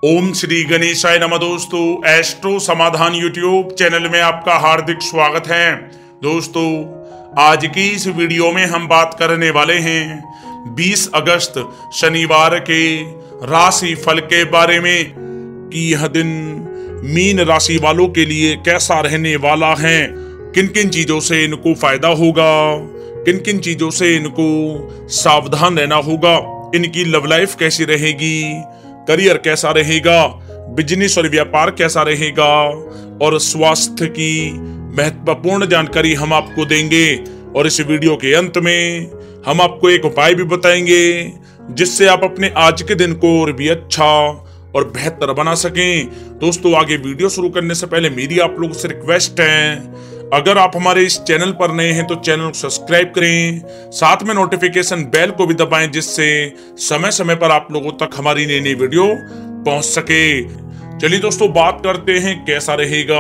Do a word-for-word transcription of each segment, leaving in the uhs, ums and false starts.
ओम श्री गणेशाय नमः। दोस्तों, एस्ट्रो समाधान यूट्यूब चैनल में आपका हार्दिक स्वागत है। दोस्तों, आज की इस वीडियो में हम बात करने वाले हैं बीस अगस्त शनिवार के राशि फल के बारे में कि यह दिन मीन राशि वालों के लिए कैसा रहने वाला है, किन किन चीजों से इनको फायदा होगा, किन किन चीजों से इनको सावधान रहना होगा, इनकी लव लाइफ कैसी रहेगी, करियर कैसा रहेगा, बिजनेस और व्यापार कैसा रहेगा और स्वास्थ्य की महत्वपूर्ण जानकारी हम आपको देंगे। और इस वीडियो के अंत में हम आपको एक उपाय भी बताएंगे जिससे आप अपने आज के दिन को और भी अच्छा और बेहतर बना सकें। दोस्तों, आगे वीडियो शुरू करने से पहले मेरी आप लोगों से रिक्वेस्ट है, अगर आप हमारे इस चैनल पर नए हैं तो चैनल को सब्सक्राइब करें, साथ में नोटिफिकेशन बेल को भी दबाएं जिससे समय समय पर आप लोगों तक हमारी नई नई वीडियो पहुंच सके। चलिए दोस्तों, बात करते हैं कैसा रहेगा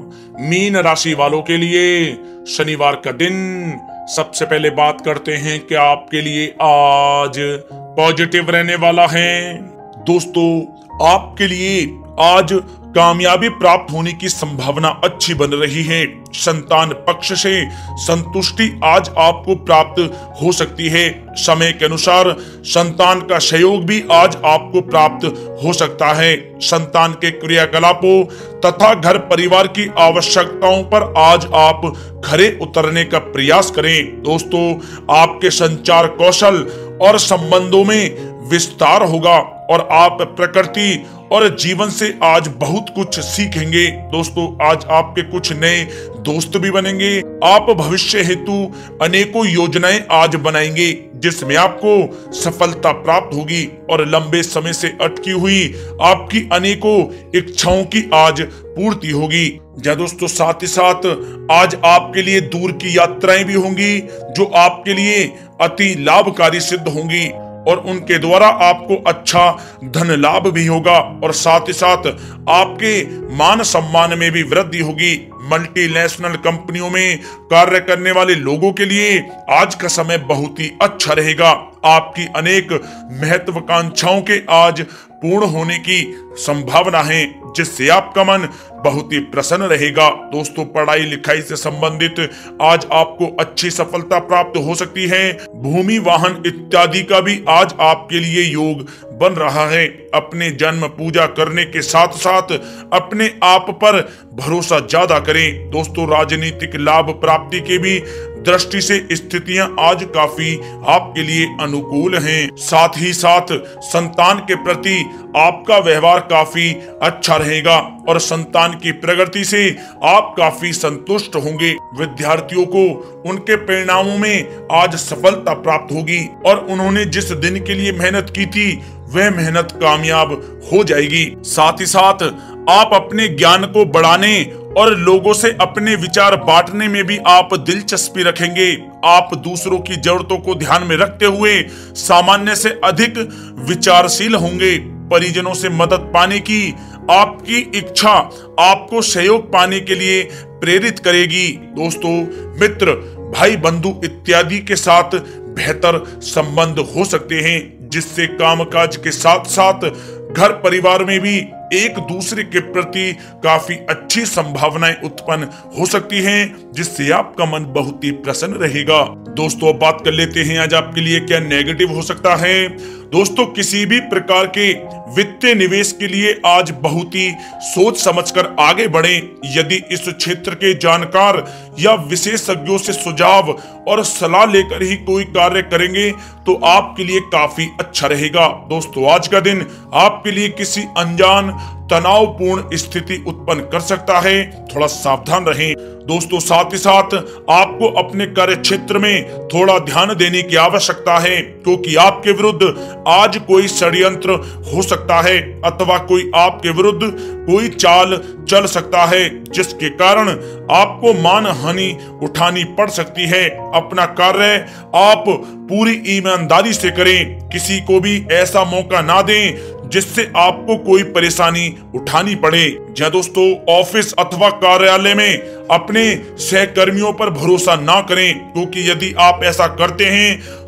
मीन राशि वालों के लिए शनिवार का दिन। सबसे पहले बात करते हैं कि आपके लिए आज पॉजिटिव रहने वाला है। दोस्तों, आपके लिए आज कामयाबी प्राप्त होने की संभावना अच्छी बन रही है। संतान पक्ष से संतुष्टि आज आपको प्राप्त हो सकती है। समय के अनुसार संतान का सहयोग भी आज आपको प्राप्त हो सकता है। संतान के क्रियाकलापों तथा घर परिवार की आवश्यकताओं पर आज आप खरे उतरने का प्रयास करें। दोस्तों, आपके संचार कौशल और संबंधों में विस्तार होगा और आप प्रकृति और जीवन से आज बहुत कुछ सीखेंगे। दोस्तों, आज आपके कुछ नए दोस्त भी बनेंगे। आप भविष्य हेतु अनेकों योजनाएं आज बनाएंगे जिसमें आपको सफलता प्राप्त होगी और लंबे समय से अटकी हुई आपकी अनेकों इच्छाओं की आज पूर्ति होगी। या दोस्तों, साथ ही साथ आज आपके लिए दूर की यात्राएं भी होंगी जो आपके लिए अति लाभकारी सिद्ध होंगी और उनके द्वारा आपको अच्छा धन लाभ भी होगा और साथ ही साथ आपके मान सम्मान में भी वृद्धि होगी। मल्टीनेशनल कंपनियों में कार्य करने वाले लोगों के लिए आज का समय बहुत ही अच्छा रहेगा। आपकी अनेक महत्वाकांक्षाओं के आज पूर्ण होने की संभावना है जिससे आपका मन बहुत ही प्रसन्न रहेगा। दोस्तों, पढ़ाई लिखाई से संबंधित आज आपको अच्छी सफलता प्राप्त हो सकती है। भूमि वाहन इत्यादि का भी आज आपके लिए योग बन रहा है। अपने जन्म पूजा करने के साथ साथ अपने आप पर भरोसा ज्यादा करें। दोस्तों, राजनीतिक लाभ प्राप्ति के भी दृष्टि से स्थितियां आज काफी आपके लिए अनुकूल हैं। साथ ही साथ संतान के प्रति आपका व्यवहार काफी अच्छा रहेगा और संतान की प्रगति से आप काफी संतुष्ट होंगे। विद्यार्थियों को उनके परिणामों में आज सफलता प्राप्त होगी और उन्होंने जिस दिन के लिए मेहनत की थी वह मेहनत कामयाब हो जाएगी। साथ ही साथ आप अपने ज्ञान को बढ़ाने और लोगों से अपने विचार बांटने में भी आप दिलचस्पी रखेंगे। आप दूसरों की जरूरतों को ध्यान में रखते हुए सामान्य से अधिक विचारशील होंगे। परिजनों से मदद पाने की आपकी इच्छा आपको सहयोग पाने के लिए प्रेरित करेगी। दोस्तों, मित्र, भाई बंधु इत्यादि के साथ बेहतर संबंध हो सकते हैं जिससे कामकाज के साथ साथ घर परिवार में भी एक दूसरे के प्रति काफी अच्छी संभावनाएं उत्पन्न हो सकती हैं जिससे आपका मन बहुत ही प्रसन्न रहेगा। दोस्तों, अब बात कर लेते हैं आज आपके लिए क्या नेगेटिव हो सकता है। दोस्तों, किसी भी प्रकार के वित्तीय निवेश के लिए आज बहुत ही सोच समझकर आगे बढ़ें। यदि इस क्षेत्र के जानकार या विशेषज्ञों से सुझाव और सलाह लेकर ही कोई कार्य करेंगे तो आपके लिए काफी अच्छा रहेगा। दोस्तों, आज का दिन आपके लिए किसी अनजान तनावपूर्ण स्थिति उत्पन्न कर सकता है, थोड़ा सावधान रहें। दोस्तों, साथ ही साथ आपको अपने कार्य क्षेत्र में थोड़ा ध्यान देने की आवश्यकता है क्योंकि आपके विरुद्ध आज कोई षड्यंत्र हो सकता है अथवा कोई आपके विरुद्ध कोई चाल चल सकता है जिसके कारण आपको मान हानि उठानी पड़ सकती है। अपना कार्य आप पूरी ईमानदारी से करें, किसी को भी ऐसा मौका ना दें जिससे आपको कोई परेशानी उठानी पड़े। या दोस्तों, ऑफिस अथवा कार्यालय में अपने सहकर्मियों पर भरोसा ना करें क्योंकि यदि आप ऐसा करते हैं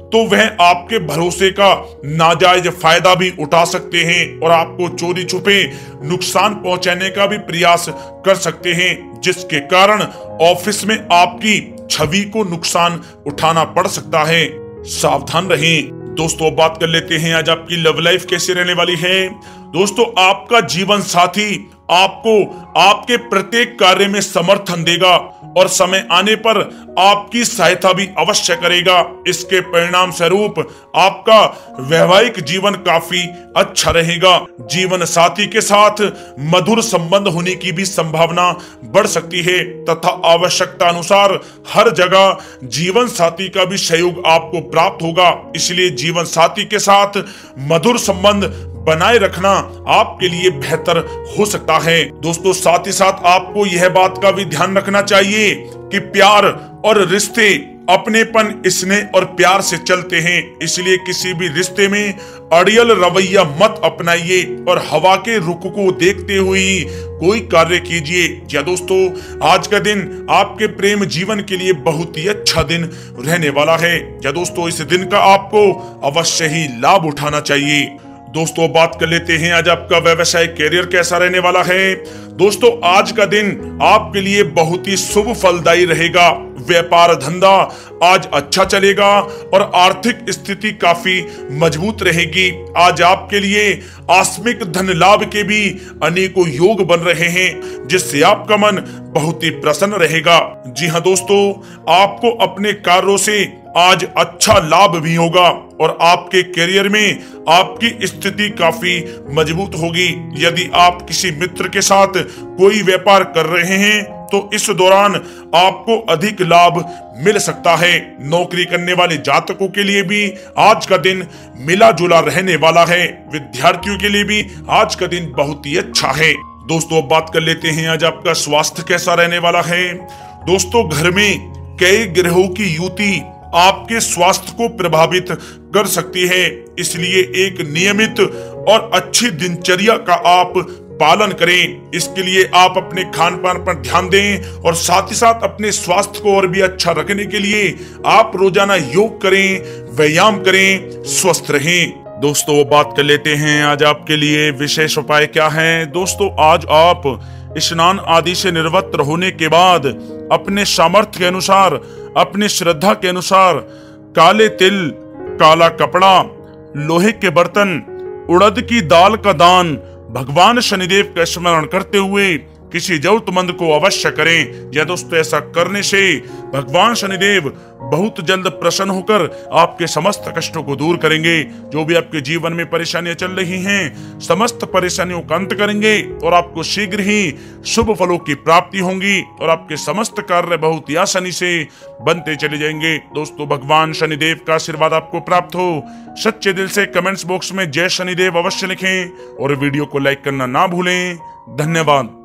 तो वह आपके भरोसे का नाजायज फायदा भी उठा सकते हैं और आपको चोरी छुपे नुकसान पहुंचाने का भी प्रयास कर सकते हैं, जिसके कारण ऑफिस में आपकी छवि को नुकसान उठाना पड़ सकता है। सावधान रहें। दोस्तों बात कर लेते हैं आज आपकी लव लाइफ कैसे रहने वाली है। दोस्तों आपका जीवन साथी आपको आपके प्रत्येक कार्य में समर्थन देगा और समय आने पर आपकी सहायता भी अवश्य करेगा। इसके परिणाम स्वरूप आपका वैवाहिक जीवन काफी अच्छा रहेगा। जीवन साथी के साथ मधुर संबंध होने की भी संभावना बढ़ सकती है तथा आवश्यकता अनुसार हर जगह जीवन साथी का भी सहयोग आपको प्राप्त होगा। इसलिए जीवन साथी के साथ मधुर संबंध बनाए रखना आपके लिए बेहतर हो सकता है। दोस्तों साथ ही साथ आपको यह बात का भी ध्यान रखना चाहिए कि प्यार और रिश्ते अपनेपन, स्नेह और प्यार से चलते हैं। इसलिए किसी भी रिश्ते में अड़ियल रवैया मत अपनाइए और हवा के रुख को देखते हुए कोई कार्य कीजिए। या दोस्तों आज का दिन आपके प्रेम जीवन के लिए बहुत ही अच्छा दिन रहने वाला है। या दोस्तों इस दिन का आपको अवश्य ही लाभ उठाना चाहिए। दोस्तों बात कर लेते हैं आज आपका व्यवसाय कैरियर कैसा रहने वाला है। दोस्तों आज का दिन आपके लिए बहुत ही शुभ फलदायी रहेगा। व्यापार धंधा आज अच्छा चलेगा और आर्थिक स्थिति काफी मजबूत रहेगी। आज आपके लिए आकस्मिक धन लाभ के भी अनेकों योग बन रहे हैं, जिससे आपका मन बहुत ही प्रसन्न रहेगा। जी हाँ दोस्तों आपको अपने कार्यों से आज अच्छा लाभ भी होगा और आपके करियर में आपकी स्थिति काफी मजबूत होगी। यदि आप किसी मित्र के साथ कोई व्यापार कर रहे हैं तो इस दौरान आपको अधिक लाभ मिल सकता है। नौकरी करने वाले जातकों के लिए भी आज का दिन मिला जुला रहने वाला है। विद्यार्थियों के लिए भी आज का दिन बहुत ही अच्छा है। दोस्तों बात कर लेते हैं आज आपका स्वास्थ्य कैसा रहने वाला है। दोस्तों घर में कई ग्रहों की युति आपके स्वास्थ्य को प्रभावित कर सकती है। इसलिए एक नियमित और अच्छी दिनचर्या का आप पालन करें। इसके लिए आप अपने खान पान पर ध्यान दें और साथ ही साथ अपने स्वास्थ्य को और भी अच्छा रखने के लिए आप रोजाना योग करें, व्यायाम करें, स्वस्थ रहें। दोस्तों बात कर लेते हैं आज आपके लिए विशेष उपाय क्या है। दोस्तों आज आप स्नान आदि से निवृत्त होने के बाद अपने सामर्थ्य के अनुसार, अपनी श्रद्धा के अनुसार काले तिल, काला कपड़ा, लोहे के बर्तन, उड़द की दाल का दान भगवान शनिदेव का स्मरण करते हुए किसी जरूरतमंद को अवश्य करें। या दोस्तों ऐसा करने से भगवान शनिदेव बहुत जल्द प्रसन्न होकर आपके समस्त कष्टों को दूर करेंगे। जो भी आपके जीवन में परेशानियां चल रही हैं, समस्त परेशानियों का अंत करेंगे और आपको शीघ्र ही शुभ फलों की प्राप्ति होगी और आपके समस्त कार्य बहुत ही आसानी से बनते चले जाएंगे। दोस्तों भगवान शनिदेव का आशीर्वाद आपको प्राप्त हो। सच्चे दिल से कमेंट्स बॉक्स में जय शनिदेव अवश्य लिखें और वीडियो को लाइक करना ना भूलें। धन्यवाद।